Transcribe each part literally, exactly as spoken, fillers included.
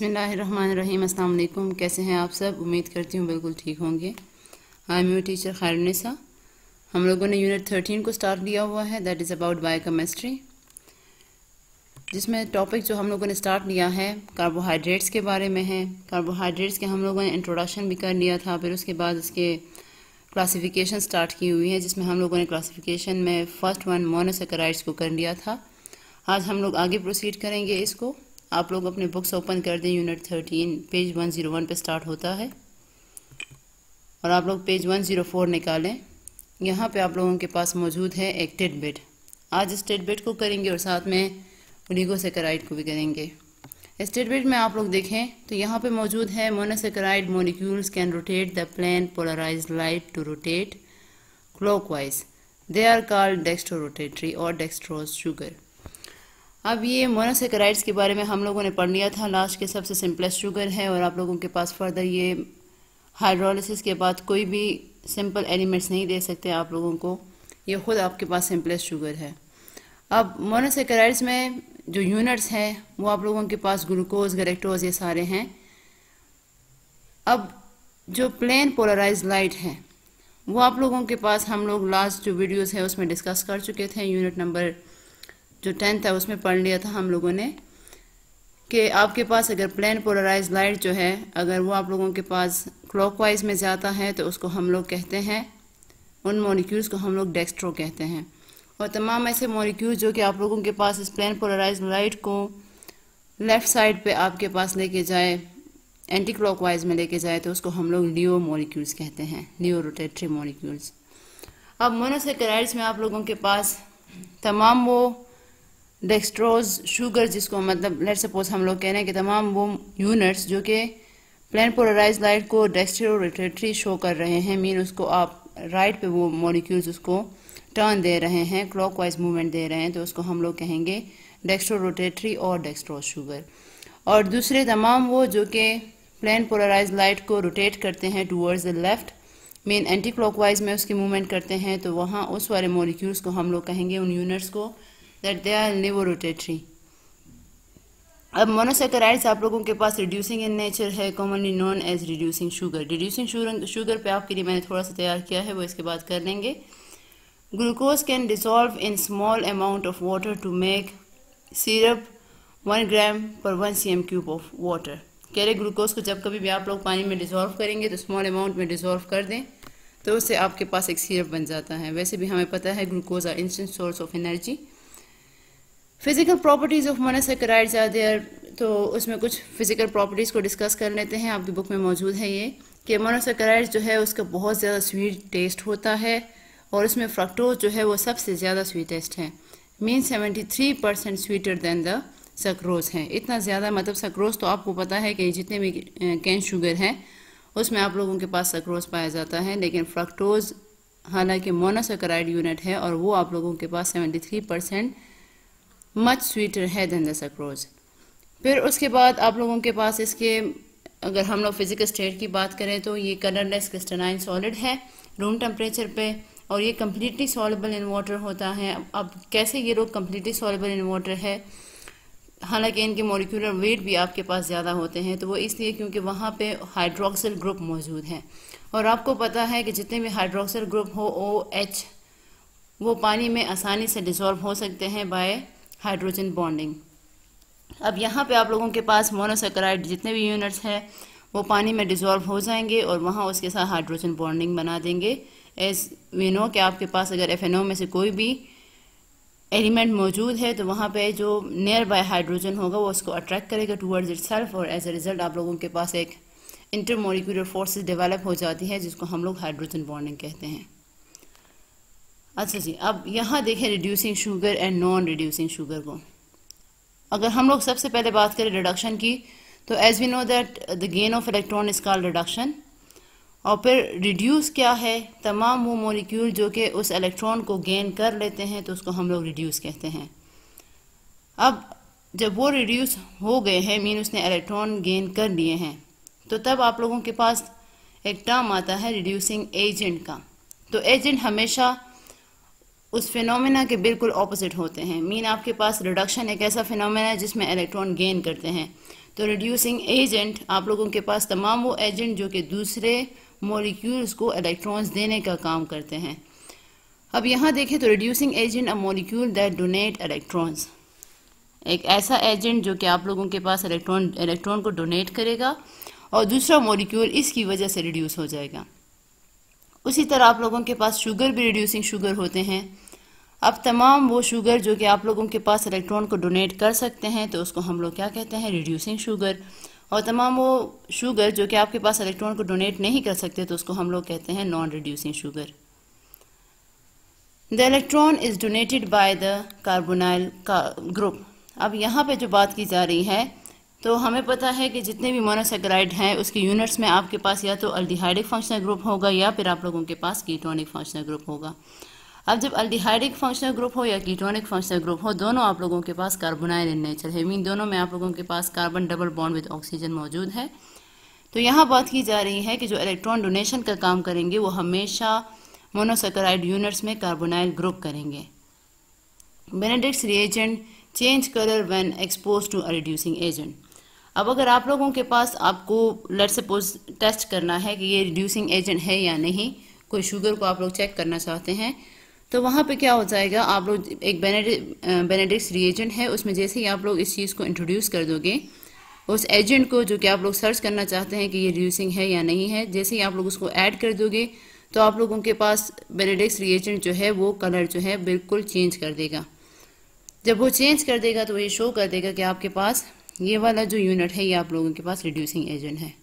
बिस्मिल्लाहिर्रहमानिर्रहीम। अस्सलाम वालेकुम। कैसे हैं आप सब? उम्मीद करती हूँ बिल्कुल ठीक होंगे। I am your teacher Khairunnisa. हम लोगों ने यूनिट थर्टीन को स्टार्ट किया हुआ है, दैट इज़ अबाउट बायोकेमिस्ट्री, जिसमें टॉपिक जो हम लोगों ने स्टार्ट लिया है कार्बोहाइड्रेट्स के बारे में है। कार्बोहाइड्रेट्स के हम लोगों ने इंट्रोडक्शन भी कर लिया था, फिर उसके बाद उसके क्लासिफिकेशन स्टार्ट की हुई है, जिसमें हम लोगों ने क्लासिफिकेशन में फ़र्स्ट वन मोनोसेकेराइड्स को कर लिया था। आज हम लोग आगे प्रोसीड करेंगे इसको। आप लोग अपने बुक्स ओपन कर दें। Unit thirteen page one zero one पे स्टार्ट होता है और आप लोग पेज वन ज़ीरो फोर निकालें। यहाँ पे आप लोगों के पास मौजूद है एक टिडबिट। आज इस टिडबिट को करेंगे और साथ में ओलिगोसेकेराइड को भी करेंगे। इस टिडबिट में आप लोग देखें तो यहाँ पे मौजूद है monosaccharide molecules can rotate the plane polarised light to rotate clockwise, they are called dextrorotatory और डेक्स्ट्रोज शुगर। अब ये मोनोसेकेराइड्स के बारे में हम लोगों ने पढ़ लिया था। लास्ट के सबसे सिंपलेस्ट शुगर है और आप लोगों के पास फर्दर ये हाइड्रोलिसिस के बाद कोई भी सिंपल एलिमेंट्स नहीं दे सकते आप लोगों को, ये खुद आपके पास सिंपलेस्ट शुगर है। अब मोनोसेकेराइड्स में जो यूनिट्स हैं वो आप लोगों के पास ग्लूकोज, गैलेक्टोज ये सारे हैं। अब जो प्लेन पोलराइज्ड लाइट है वो आप लोगों के पास हम लोग लास्ट जो वीडियोज़ है उसमें डिस्कस कर चुके थे। यूनिट नंबर जो टेंथ है उसमें पढ़ लिया था हम लोगों ने कि आपके पास अगर प्लेन पोलराइज्ड लाइट जो है अगर वो आप लोगों के पास क्लॉकवाइज में जाता है तो उसको हम लोग कहते हैं, उन मॉलिक्यूल्स को हम लोग डेक्स्ट्रो कहते हैं। और तमाम ऐसे मॉलिक्यूल्स जो कि आप लोगों के पास इस प्लेन पोलराइज्ड लाइट को लेफ़्ट साइड पे आपके पास लेके जाए, एंटी क्लॉकवाइज में लेके जाए, तो उसको हम लोग लियो मॉलिक्यूल्स कहते हैं, लियो रोटेटरी मॉलिक्यूल्स। अब मोनोसेकेराइड्स में आप लोगों के पास तमाम वो डेक्स्ट्रोज शुगर, जिसको मतलब लेट सपोज हम लोग कह रहे हैं कि तमाम वो यूनिट्स जो कि प्लेन पोलराइज्ड लाइट को डेक्स्ट्रोरोटेटरी शो कर रहे हैं, मीन उसको आप राइट पे वो मॉलिक्यूल्स उसको टर्न दे रहे हैं, क्लॉकवाइज मूवमेंट दे रहे हैं, तो उसको हम लोग कहेंगे डेक्स्ट्रोरोटेटरी और डेक्स्ट्रोज शुगर। और दूसरे तमाम वो जो कि प्लेन पोलराइज्ड लाइट को रोटेट करते हैं towards the left, mean anti clockwise में उसकी मूवमेंट करते हैं, तो वहाँ उस वाले मॉलिक्यूल्स को हम लोग कहेंगे, उन यूनिट्स को, that they are levorotatory। अब मोनोसेकेराइड्स आप लोगों के पास रिड्यूसिंग इन नेचर है, commonly known as reducing sugar. Reducing sugar पे आपके लिए मैंने थोड़ा सा तैयार किया है, वो इसके बाद कर लेंगे। Glucose can dissolve in small amount of water to make syrup one gram per one C M cube of water. कह रहे ग्लूकोज को जब कभी भी आप लोग पानी में डिसॉल्व करेंगे तो स्मॉल अमाउंट में डिसॉल्व कर दें तो उससे आपके पास एक सिरप बन जाता है। वैसे भी हमें पता है glucose are instant source of energy. Physical properties of monosaccharides are there, तो उसमें कुछ फिजिकल प्रॉपर्टीज़ को डिस्कस कर लेते हैं। आपकी बुक में मौजूद है ये कि मोनोसेकेराइड्स जो है उसका बहुत ज़्यादा स्वीट टेस्ट होता है और उसमें फ्रक्टोज जो है वो सबसे ज़्यादा स्वीटेस्ट है, mean seventy three percent sweeter than the sucrose है। इतना ज़्यादा, मतलब सक्रोज तो आपको पता है कि जितने भी कैन शुगर हैं उसमें आप लोगों के पास सक्रोज पाया जाता है, लेकिन फ्रक्टोज हालांकि मोनोसेकेराइड यूनिट है और वो आप लोगों के पास seventy three percent much sweeter है दैन द सक्रोज। फिर उसके बाद आप लोगों के पास इसके, अगर हम लोग फिजिकल स्टेट की बात करें तो ये कलरलेस क्रिस्टलाइन सॉलिड है रूम टेम्परेचर पे और ये कम्प्लीटली सॉल्युबल इन वाटर होता है। अब कैसे ये लोग कम्प्लीटली सॉल्युबल इन वाटर है, हालांकि इनके मॉलिक्यूलर वेट भी आपके पास ज़्यादा होते हैं, तो वो इसलिए क्योंकि वहाँ पे हाइड्रोक्सिल ग्रुप मौजूद है और आपको पता है कि जितने भी हाइड्रोक्सिल ग्रुप हो ओ एच वो पानी में आसानी से डिसॉल्व हो सकते हैं बाय हाइड्रोजन बॉन्डिंग। अब यहाँ पे आप लोगों के पास मोनोसेकेराइड जितने भी यूनिट्स हैं वो पानी में डिसॉल्व हो जाएंगे और वहाँ उसके साथ हाइड्रोजन बॉन्डिंग बना देंगे। एज वी नो कि आपके पास अगर एफ एन ओ में से कोई भी एलिमेंट मौजूद है तो वहाँ पे जो नियर बाय हाइड्रोजन होगा वो उसको अट्रैक्ट करेगा टूवर्ड्स इटसेल्फ और एज ए रिजल्ट आप लोगों के पास एक इंटरमोलिकुलर फोर्सेस डेवलप हो जाती है जिसको हम लोग हाइड्रोजन बॉन्डिंग कहते हैं। अच्छा जी, अब यहाँ देखें reducing sugar and non reducing sugar को। अगर हम लोग सबसे पहले बात करें रिडक्शन की तो as we know that the gain of electron is called reduction. और फिर रिड्यूस क्या है, तमाम वो मॉलिक्यूल जो कि उस इलेक्ट्रॉन को गेन कर लेते हैं तो उसको हम लोग रिड्यूस कहते हैं। अब जब वो रिड्यूस हो गए हैं, मीन उसने इलेक्ट्रॉन गेन कर लिए हैं, तो तब आप लोगों के पास एक टर्म आता है रिड्यूसिंग एजेंट का। तो एजेंट हमेशा उस फिनोमेना के बिल्कुल ऑपोजिट होते हैं, मीन आपके पास रिडक्शन एक ऐसा फिनोमेना है जिसमें इलेक्ट्रॉन गेन करते हैं, तो रिड्यूसिंग एजेंट आप लोगों के पास तमाम वो एजेंट जो कि दूसरे मॉलिक्यूल्स को इलेक्ट्रॉन्स देने का काम करते हैं। अब यहाँ देखें तो reducing agent a molecule that donate electrons, एक ऐसा एजेंट जो कि आप लोगों के पास इलेक्ट्रॉन इलेक्ट्रॉन को डोनेट करेगा और दूसरा मॉलिक्यूल इसकी वजह से रिड्यूस हो जाएगा। उसी तरह आप लोगों के पास शुगर भी रिड्यूसिंग शुगर होते हैं। अब तमाम वो शुगर जो कि आप लोगों के पास इलेक्ट्रॉन को डोनेट कर सकते हैं तो उसको हम लोग क्या कहते हैं, रिड्यूसिंग शुगर। और तमाम वो शुगर जो कि आपके पास इलेक्ट्रॉन को डोनेट नहीं कर सकते तो उसको हम लोग कहते हैं non reducing sugar. The electron is donated by the carbonyl group. अब यहाँ पे जो बात की जा रही है तो हमें पता है कि जितने भी मोनोसैकेराइड हैं उसके यूनिट्स में आपके पास या तो अल्डिहाइडिक फंक्शनल ग्रुप होगा या फिर आप लोगों के पास कीटोनिक फंक्शनल ग्रुप होगा। अब जब अल्डिहाइडिक फंक्शनल ग्रुप हो या कीटोनिक फंक्शनल ग्रुप हो, दोनों आप लोगों के पास कार्बोनाइल इन नेचर है, मीन दोनों में आप लोगों के पास carbon double bond with oxygen मौजूद है। तो यहाँ बात की जा रही है कि जो इलेक्ट्रॉन डोनेशन का काम करेंगे वो हमेशा मोनोसैकेराइड यूनिट्स में कार्बोनाइल ग्रुप करेंगे। Benedict's reagent change colour when expose to a reducing agent. अब अगर आप लोगों के पास आपको लेट्स सपोज टेस्ट करना है कि ये रिड्यूसिंग एजेंट है या नहीं, कोई शुगर को आप लोग चेक करना चाहते हैं, तो वहाँ पे क्या हो जाएगा, आप लोग एक बेनेडिक्ट्स रिएजेंट है उसमें जैसे ही आप लोग इस चीज़ को इंट्रोड्यूस कर दोगे, उस एजेंट को जो कि आप लोग सर्च करना चाहते हैं कि ये रिड्यूसिंग है या नहीं है, जैसे ही आप लोग उसको ऐड कर दोगे तो आप लोगों के पास बेनेडिक्ट्स रिएजेंट जो है वो कलर जो है बिल्कुल चेंज कर देगा। जब वो चेंज कर देगा तो ये शो कर देगा कि आपके पास ये वाला जो यूनिट है ये आप लोगों के पास रिड्यूसिंग एजेंट है।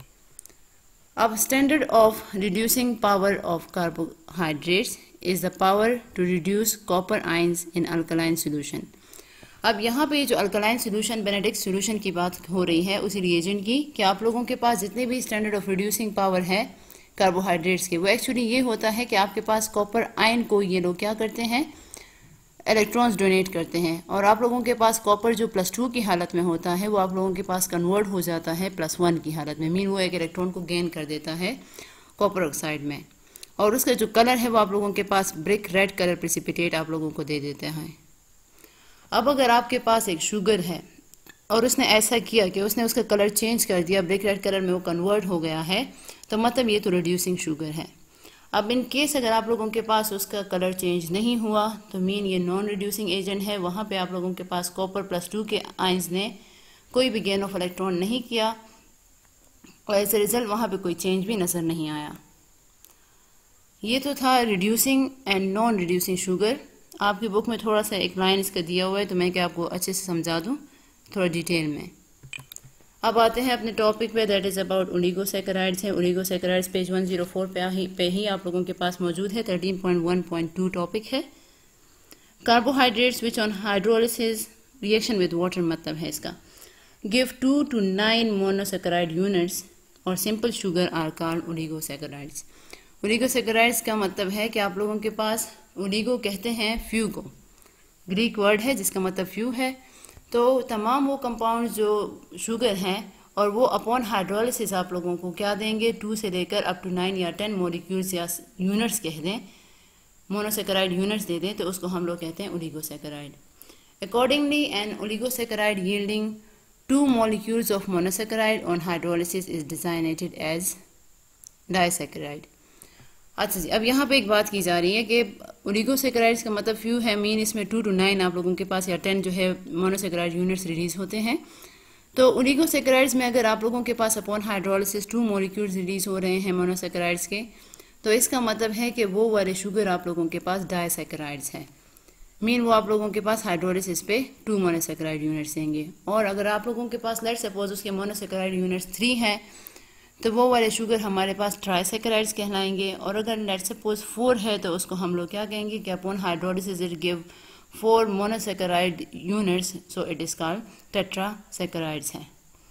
अब standard of reducing power of carbohydrates is the power to reduce copper ions in alkaline solution. अब यहाँ पे जो अल्कलाइन सोल्यूशन बेनेडिक्ट सोल्यूशन की बात हो रही है उसी रिएजेंट की, कि आप लोगों के पास जितने भी स्टैंडर्ड ऑफ रिड्यूसिंग पावर है कार्बोहाइड्रेट्स के, वो एक्चुअली ये होता है कि आपके पास कॉपर आयन को ये लोग क्या करते हैं, इलेक्ट्रॉन्स डोनेट करते हैं, और आप लोगों के पास कॉपर जो प्लस टू की हालत में होता है वो आप लोगों के पास कन्वर्ट हो जाता है प्लस वन की हालत में, मीन वो एक इलेक्ट्रॉन को गेन कर देता है कॉपर ऑक्साइड में, और उसका जो कलर है वो आप लोगों के पास ब्रिक रेड कलर प्रेसिपिटेट आप लोगों को दे देते हैं। अब अगर आपके पास एक शुगर है और उसने ऐसा किया कि उसने उसका कलर चेंज कर दिया, ब्रिक रेड कलर में वो कन्वर्ट हो गया है, तो मतलब ये तो रिड्यूसिंग शुगर है। अब इन केस अगर आप लोगों के पास उसका कलर चेंज नहीं हुआ तो मीन ये नॉन रिड्यूसिंग एजेंट है, वहाँ पे आप लोगों के पास कॉपर प्लस टू के आयंस ने कोई भी गेन ऑफ इलेक्ट्रॉन नहीं किया और एज ए रिजल्ट वहाँ पे कोई चेंज भी नज़र नहीं आया। ये तो था reducing and non reducing sugar. आपकी बुक में थोड़ा सा एक लाइन इसका दिया हुआ है तो मैं क्या आपको अच्छे से समझा दूँ थोड़ा डिटेल में। अब आते हैं अपने टॉपिक पे, दैट इज़ अबाउट ओलिगोसैकेराइड्स हैं। Oligosaccharides page one zero four पे ही पे ही आप लोगों के पास मौजूद है। Thirteen point one point two topic है carbohydrates which on hydrolysis reaction with water, मतलब है इसका give two to nine monosaccharide units और simple sugar are called oligosaccharides. Oligosaccharides का मतलब है कि आप लोगों के पास ओलिगो कहते हैं फ्यू को, ग्रीक वर्ड है जिसका मतलब फ्यू है। तो तमाम वो कंपाउंड जो शुगर हैं और वो अपॉन हाइड्रोलिसिस आप लोगों को क्या देंगे, टू से लेकर अप टू नाइन या टेन मॉलिक्यूल्स या यूनिट्स कह दें, मोनोसैकेराइड यूनिट्स दे दें, तो उसको हम लोग कहते हैं oligosaccharide. Accordingly an oligosaccharide yielding two molecules of monosaccharide on hydrolysis is designated as disaccharide. अच्छा जी, अब यहाँ पे एक बात की जा रही है कि ओलिगोसैकेराइड्स का मतलब फ्यू है, मीन इसमें टू टू नाइन आप लोगों के पास या टेन जो है मोनोसैकेराइड यूनिट्स रिलीज होते हैं। तो ओलिगोसैकेराइड्स में अगर आप लोगों के पास upon hydrolysis two molecules release हो रहे हैं मोनोसैकेराइड्स के, तो इसका मतलब है कि वो वाले शुगर आप लोगों के पास डाइसैकेराइड्स हैं, मीन वो आप लोगों के पास हाइड्रोलिसिस पे टू मोनोसैकेराइड यूनिट्स देंगे। और अगर आप लोगों के पास लेट्स सपोज उसके मोनोसैकेराइड यूनिट्स थ्री हैं तो वो वाले शुगर हमारे पास ट्राइसैकेराइड्स कहलाएंगे। और अगर लेट्स सपोज फोर है तो उसको हम लोग क्या कहेंगे कि upon hydrolysis it give four monosaccharide units, so it is called tetrasaccharides हैं।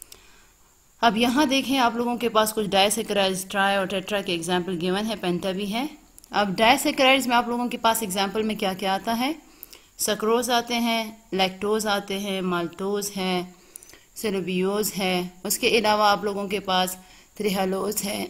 अब यहाँ देखें आप लोगों के पास कुछ डाइसैकेराइड्स, ट्राई और टेट्रा के एग्जाम्पल गिवन है, पेंटा भी है। अब डाइसैकेराइड्स में आप लोगों के पास एग्जाम्पल में क्या क्या आता है, सक्रोज आते हैं, लैक्टोज आते हैं, माल्टोज है, सेलोबियोज है, उसके अलावा आप लोगों के पास त्रिहालोज है,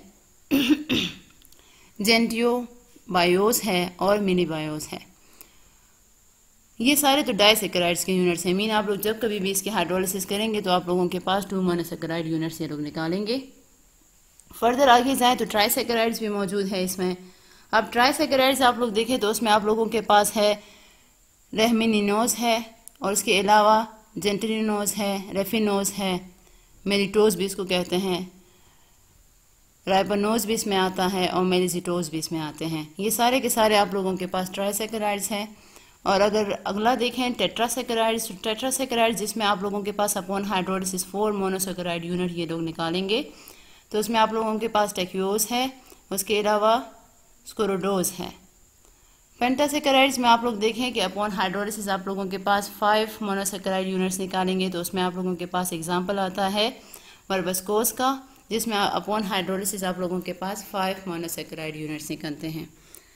जेंटियो बायोस है और मिनी बायोस है। ये सारे तो डाइसेकेराइड्स के यूनिट्स हैं। मीन आप लोग जब कभी भी इसकी हाइड्रोलिसिस करेंगे तो आप लोगों के पास टू मोनोसेकेराइड यूनिट्स ये लोग निकालेंगे। फर्दर आगे जाएँ तो ट्राइसेकेराइड्स भी मौजूद है इसमें। अब ट्राइसेकेराइड्स आप लोग देखें तो उसमें आप लोगों के पास है रहमिनिनोज है, और उसके अलावा जेंटिलिनोज है, रेफिनोज है, मेलिटोज भी इसको कहते हैं, राइबोनोज भी इसमें आता है, और मेलिजिटोज भी इसमें आते हैं। ये सारे के सारे आप लोगों के पास ट्राइसेकेराइड्स हैं। और अगर अगला देखें टेट्रासेकेराइड्स, टेट्रासेकेराइड्स जिसमें आप लोगों के पास upon hydrolysis four monosaccharide unit ये लोग निकालेंगे, तो उसमें आप लोगों के पास टेक्योज है, उसके अलावा स्कोरोडोज है। पेंटासेकेराइड्स में आप लोग देखें कि अपॉन हाइड्रोलिसिस आप लोगों के पास फाइव मोनोसेकेराइड यूनिट्स निकालेंगे, तो उसमें आप लोगों के पास एग्जांपल आता है वर्बस्कोस का, जिसमें अपॉन हाइड्रोलिसिस आप लोगों के पास फाइव मोनोसेकेराइड यूनिट्स निकलते हैं।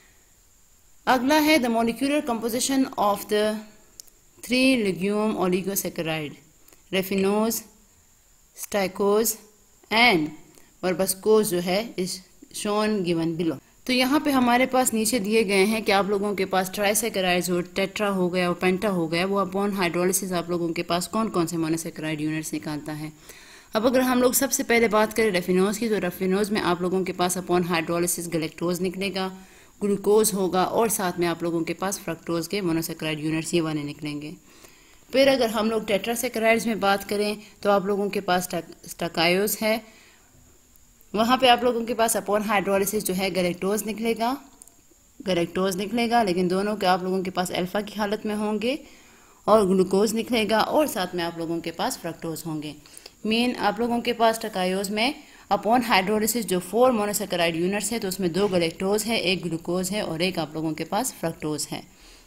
अगला है the molecular composition of the three legume oligosaccharide raffinose, stachyose and verbascose जो है इज शोन गिवन बिलो। तो यहाँ पे हमारे पास नीचे दिए गए हैं कि आप लोगों के पास ट्राइसेकेराइड्स और टेट्रा हो गया और पेंटा हो गया, वो अपॉन हाइड्रोलिसिस आप लोगों के पास कौन कौन से मोनोसेकेराइड यूनिट्स निकालता है। अब अगर हम लोग सबसे पहले बात करें रेफिनोज की, तो रेफिनोज में आप लोगों के पास अपॉन हाइड्रोलिसिस गलेक्टोज निकलेगा, ग्लूकोज होगा, और साथ में आप लोगों के पास फ्रक्टोज के मोनोसेकेराइड यूनिट्स ये वाले निकलेंगे। फिर अगर हम लोग टेट्रासेकेराइड्स में बात करें तो आप लोगों के पास स्टाकायोज है, वहाँ पे आप लोगों के पास अपॉन हाइड्रोलिसिस जो है गलेक्टोज निकलेगा, गलेक्टोज निकलेगा, लेकिन दोनों के आप लोगों के पास अल्फा की हालत में होंगे, और ग्लूकोज निकलेगा, और साथ में आप लोगों के पास फ्रक्टोज होंगे। मेन आप लोगों के पास टकायोज में अपॉन हाइड्रोलिसिस जो फोर मोनोसेकेराइड यूनिट्स है, तो उसमें दो गलेक्टोज है, एक ग्लूकोज है, और एक आप लोगों के पास फ्रक्टोज है।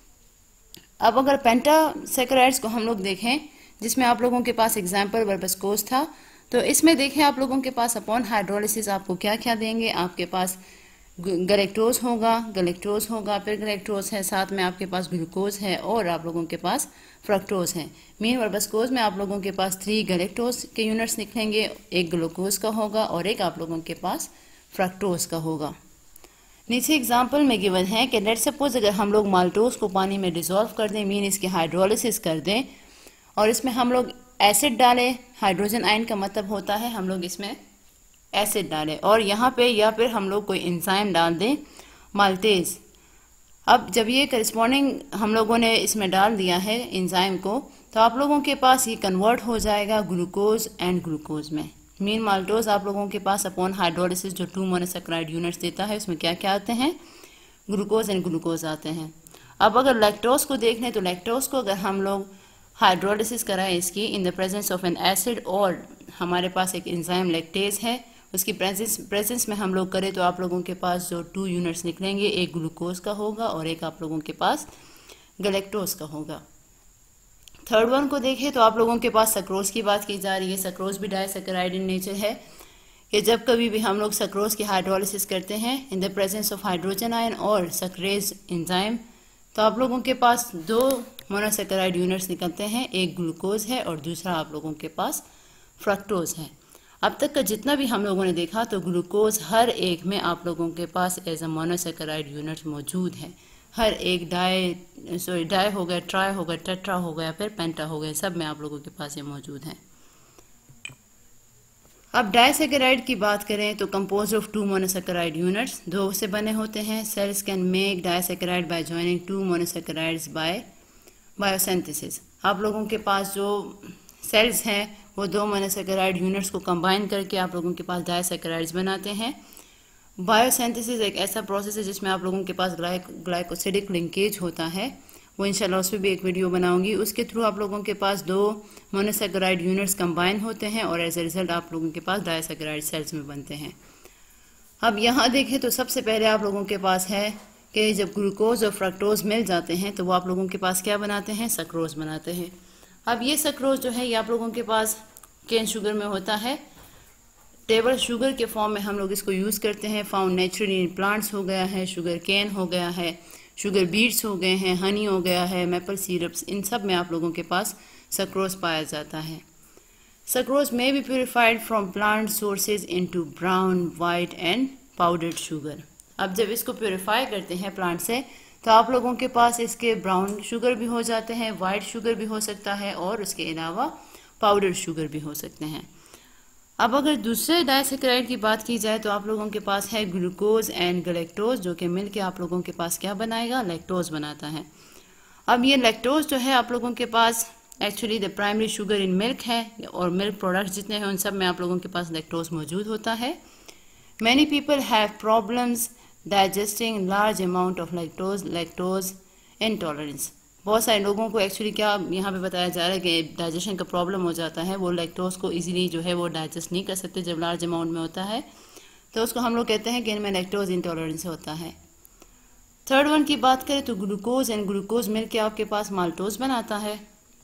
अब अगर पेंटासेकेराइड्स को हम लोग देखें, जिसमें आप लोगों के पास एग्जाम्पल वर्बस्कोस था, तो इसमें देखें आप लोगों के पास अपॉन हाइड्रोलिसिस आपको क्या क्या देंगे। आपके पास गलेक्टोज होगा, गलेक्टोज होगा, फिर गलेक्टोज है, साथ में आपके पास ग्लूकोज है, और आप लोगों के पास फ्रक्टोज है। मेन वर्बस्कोज में आप लोगों के पास थ्री गलेक्टोज के यूनिट्स निकलेंगे, एक ग्लूकोज का होगा और एक आप लोगों के पास फ्रक्टोज का होगा। नीचे एग्जाम्पल में गिवन है कि लेट सपोज अगर हम लोग माल्टोज को पानी में डिजोल्व कर दें, मीन इसकी हाइड्रोलिसिस कर दें, और इसमें हम लोग एसिड डालें, हाइड्रोजन आयन का मतलब होता है हम लोग इसमें एसिड डालें, और यहाँ पे या फिर हम लोग कोई एंजाइम डाल दें माल्टेज। अब जब ये करस्पॉन्डिंग हम लोगों ने इसमें डाल दिया है एंजाइम को, तो आप लोगों के पास ये कन्वर्ट हो जाएगा ग्लूकोज एंड ग्लूकोज में। मीन माल्टोज आप लोगों के पास अपॉन हाइड्रोलिसिस जो टू मोनोसेकेराइड यूनिट्स देता है, उसमें क्या क्या आते हैं, ग्लूकोज एंड ग्लूकोज आते हैं। अब अगर लैक्टोज को देख लें, तो लैक्टोज को अगर हम लोग हाइड्रोलिसिस कराएं इसकी in the presence of an acid, और हमारे पास एक एंजाइम लैक्टेज है, उसकी प्रेजेंस प्रेजेंस में हम लोग करें, तो आप लोगों के पास जो टू यूनिट्स निकलेंगे, एक ग्लूकोज का होगा और एक आप लोगों के पास गलेक्टोज का होगा। थर्ड वन को देखें तो आप लोगों के पास सक्रोज की बात की जा रही है। सक्रोज भी डाइसेकेराइड इन नेचर है, कि जब कभी भी हम लोग सक्रोज की हाइड्रोलिसिस करते हैं in the presence of hydrogen ion और सक्रेज एंजाइम, तो आप लोगों के पास दो मोनोसेकेराइड यूनिट्स निकलते हैं, एक ग्लूकोज है और दूसरा आप लोगों के पास फ्रक्टोज है। अब तक का जितना भी हम लोगों ने देखा, तो ग्लूकोज हर एक में आप लोगों के पास एज अ मोनोसेकेराइड यूनिट मौजूद है। हर एक डाई सॉरी डाई हो गया, ट्राई हो गया, टेट्रा हो गया, फिर पेंटा हो गया, सब में आप लोगों के पास ये मौजूद है। अब डाइसेकेराइड की बात करें तो compose of two monosaccharide units, दो से बने होते हैं। Cells can make disaccharide by joining two monosaccharides by biosynthesis. आप लोगों के पास जो सेल्स हैं वो दो मोनोसेकेराइड यूनिट्स को कंबाइन करके आप लोगों के पास डाइसेकेराइड्स बनाते हैं। बायोसिंथेसिस एक ऐसा प्रोसेस है जिसमें आप लोगों के पास ग्लाइकोसिडिक लिंकेज होता है, वो इंशाल्लाह उस पर भी एक वीडियो बनाऊंगी। उसके थ्रू आप लोगों के पास दो मोनोसेकेराइड यूनिट्स कंबाइन होते हैं और एज ए रिजल्ट आप लोगों के पास डाइसेकेराइड सेल्स में बनते हैं। अब यहाँ देखें तो सबसे पहले आप लोगों के पास है कि जब ग्लूकोज और फ्रक्टोज मिल जाते हैं तो वो आप लोगों के पास क्या बनाते हैं, सक्रोज बनाते हैं। अब ये सक्रोज जो है ये आप लोगों के पास केन शुगर में होता है, टेबल शुगर के फॉर्म में हम लोग इसको यूज़ करते हैं। फाउंड नेचुरली इन प्लांट्स हो गया है, शुगर केन हो गया है, शुगर बीट्स हो गए हैं, हनी हो गया है, मैपल सिरप्स, इन सब में आप लोगों के पास सक्रोज पाया जाता है। Sucrose may be purified from plant sources into brown, white and powdered sugar. अब जब इसको प्योरीफाई करते हैं प्लांट से, तो आप लोगों के पास इसके ब्राउन शुगर भी हो जाते हैं, वाइट शुगर भी हो सकता है और उसके अलावा पाउडर शुगर भी हो सकते हैं। अब अगर दूसरे डाइसैकेराइड की बात की जाए तो आप लोगों के पास है ग्लूकोज एंड गैलेक्टोज, जो कि मिलके आप लोगों के पास क्या बनाएगा, लैक्टोज बनाता है। अब ये लैक्टोज जो है आप लोगों के पास actually the primary sugar in milk है और मिल्क प्रोडक्ट्स जितने हैं उन सब में आप लोगों के पास लैक्टोज मौजूद होता है। Many people have problems digesting large amount of lactose lactose intolerance. बहुत सारे लोगों को एक्चुअली क्या यहाँ पे बताया जा रहा है कि डाइजेशन का प्रॉब्लम हो जाता है, वो लैक्टोज को इजीली जो है वो डाइजेस्ट नहीं कर सकते जब लार्ज अमाउंट में होता है, तो उसको हम लोग कहते हैं कि इनमें लैक्टोज इंटॉलरेंस होता है। थर्ड वन की बात करें तो ग्लूकोज एंड ग्लूकोज मिलकर आपके पास माल्टोज बनाता है।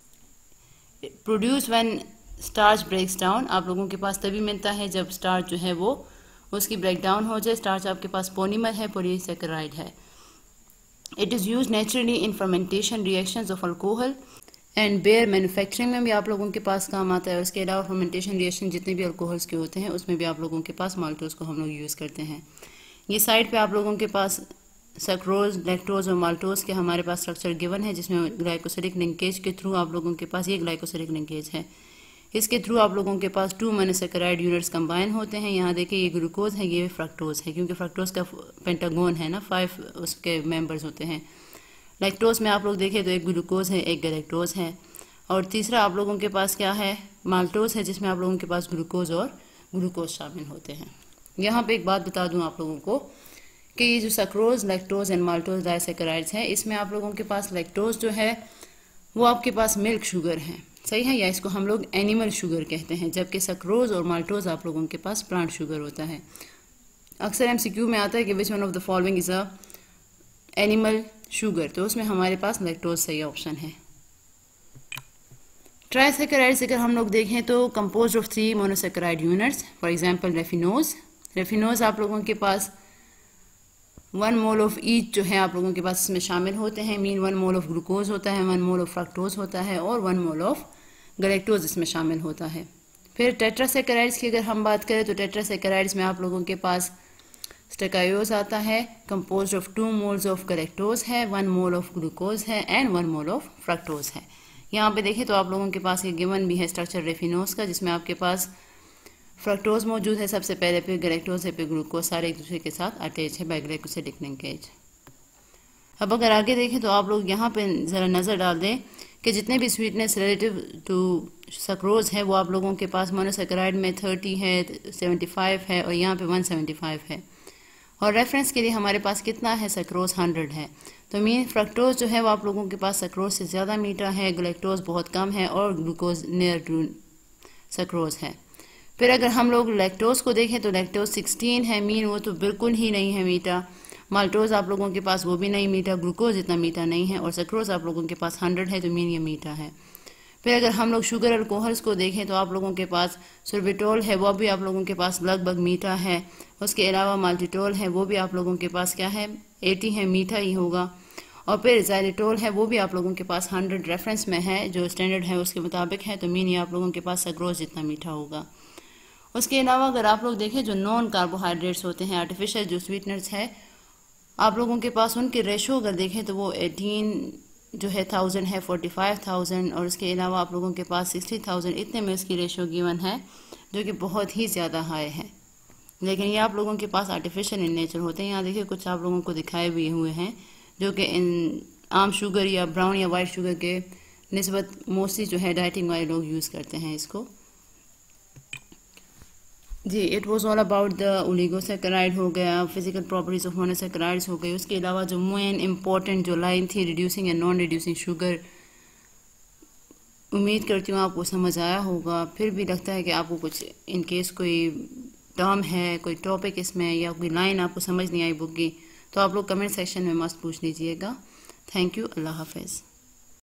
Produce when starch breaks down, आप लोगों के पास तभी मिलता है जब स्टार्च जो है वो उसकी ब्रेक डाउन हो जाए। स्टार्च आपके पास पॉलीमर है, पॉलीसैकेराइड है। It is use naturally in fermentation reactions of alcohol and beer manufacturing में भी आप लोगों के पास काम आता है। उसके अलावा फर्मेंटेशन रिएक्शन जितने भी अल्कोहल्स के होते हैं उसमें भी आप लोगों के पास माल्टोज को हम लोग यूज़ करते हैं। ये साइड पे आप लोगों के पास सक्रोज, लैक्टोज और माल्टोज के हमारे पास स्ट्रक्चर गिवन है, जिसमें ग्लाइकोसिलिक लिंकेज के थ्रू आप लोगों के पास ये ग्लाइकोसिलिक लिंकेज है, इसके थ्रू आप लोगों के पास टू मोनोसैकेराइड यूनिट्स कंबाइन होते हैं। यहाँ देखिए ये ग्लूकोज है, ये फ्रक्टोज है, क्योंकि फ्रक्टोज का पेंटागोन है ना, फाइव उसके मेंबर्स होते हैं। लैक्टोज में आप लोग देखें तो एक ग्लूकोज है, एक गैलेक्टोज है, और तीसरा आप लोगों के पास क्या है, माल्टोज है, जिसमें आप लोगों के पास ग्लूकोज और ग्लूकोज शामिल होते हैं। यहाँ पे एक बात बता दूँ आप लोगों को कि ये जो sucrose, lactose and maltose disaccharides हैं, इसमें आप लोगों के पास लैक्टोज जो है वो आपके पास मिल्क शुगर है, सही है, या इसको हम लोग एनिमल शुगर कहते हैं, जबकि सक्रोज और माल्टोज आप लोगों के पास प्लांट शुगर होता है। अक्सर एमसीक्यू में आता है कि which one of the following is a animal sugar, तो उसमें हमारे पास लैक्टोज सही ऑप्शन है। ट्राइसैकेराइड्स अगर हम लोग देखें तो compose of three monosaccharide units, for example raffinose. Raffinose आप लोगों के पास वन मोल ऑफ ईच जो है आप लोगों के पास इसमें शामिल होते हैं, mean one mole of glucose होता है, वन मोल ऑफ फ्रक्टोज होता है और वन मोल ऑफ गैलेक्टोज इसमें शामिल होता है। फिर टेट्रासैकेराइड्स की अगर हम बात करें तो टेट्रासैकेराइड्स में आप लोगों के पास स्टेकायोज आता है, composed of two moles of galactose है, वन मोल ऑफ ग्लूकोज है and one mole of fructose है। यहाँ पे देखें तो आप लोगों के पास ये गिवन भी है स्ट्रक्चर रेफिनोज का, जिसमें आपके पास फ्रक्टोज मौजूद है सबसे पहले, फिर गैलेक्टोज है, फिर ग्लूकोज, सारे एक दूसरे के साथ अटैच है बाय ग्लाइकोसिलिक लिंकेज। अब अगर आगे देखें तो आप लोग यहाँ पे ज़रा नज़र डाल दें कि जितने भी स्वीटनेस रिलेटिव टू सक्रोज है वो आप लोगों के पास मोनोसैकेराइड में थर्टी है, सेवेंटी फाइव है और यहाँ पे वन सेवेंटी फाइव है, और रेफरेंस के लिए हमारे पास कितना है, सक्रोज हंड्रेड है। तो मीन फ्रक्टोज जो है वो आप लोगों के पास सक्रोज से ज़्यादा मीठा है, गैलेक्टोज बहुत कम है और ग्लूकोज नियर टू सक्रोज है। फिर अगर हम लोग लैक्टोज को देखें तो लैक्टोज सिक्सटीन है, मीन वो तो बिल्कुल ही नहीं है मीठा। माल्टोज आप लोगों के पास वो भी नहीं मीठा, ग्लूकोज इतना मीठा नहीं है, और सक्रोज आप लोगों के पास हंड्रेड है, तो मीन ये मीठा है। फिर अगर हम लोग शुगर अल्कोहल्स को देखें तो आप लोगों के पास सोर्बिटोल है, वो भी आप लोगों के पास लगभग मीठा है। उसके अलावा माल्टिटोल है, वो भी आप लोगों के पास क्या है, एटी है, मीठा ही होगा। और फिर ज़ाइलिटोल है, वो भी आप लोगों के पास हंड्रेड रेफरेंस में है, जो स्टैंडर्ड है उसके मुताबिक है, तो मीन ये आप लोगों के पास सक्रोज जितना मीठा होगा। उसके अलावा अगर आप लोग देखें जो नॉन कार्बोहाइड्रेट्स होते हैं, आर्टिफिशियल जो स्वीटनर्स है, आप लोगों के पास उनके रेशो अगर देखें तो वो एटीन जो है थाउजेंड है, फोर्टी फाइव थाउजेंड, और उसके अलावा आप लोगों के पास सिक्सटी थाउजेंड, इतने में इसकी रेशो गिवन है, जो कि बहुत ही ज़्यादा हाई है। लेकिन ये आप लोगों के पास आर्टिफिशियल इन नेचर होते हैं। यहाँ देखिए कुछ आप लोगों को दिखाए भी हुए हैं जो कि इन आम शुगर या ब्राउन या वाइट शुगर के निस्बत मोस्टली जो है डाइटिंग वाले लोग यूज़ करते हैं इसको। जी, it was all about the oligosaccharide हो गया, फिजिकल प्रॉपर्टीज ऑफ मोनोसैकेराइड्स हो गई। उसके अलावा जो मेन इंपॉर्टेंट जो लाइन थी reducing and non reducing sugar, उम्मीद करती हूँ आपको समझ आया होगा। फिर भी लगता है कि आपको कुछ इन केस कोई टर्म है, कोई टॉपिक इसमें या कोई लाइन आपको समझ नहीं आई बुक की, तो आप लोग कमेंट सेक्शन में मस्त पूछ लीजिएगा। थैंक यू, अल्लाह हाफिज़।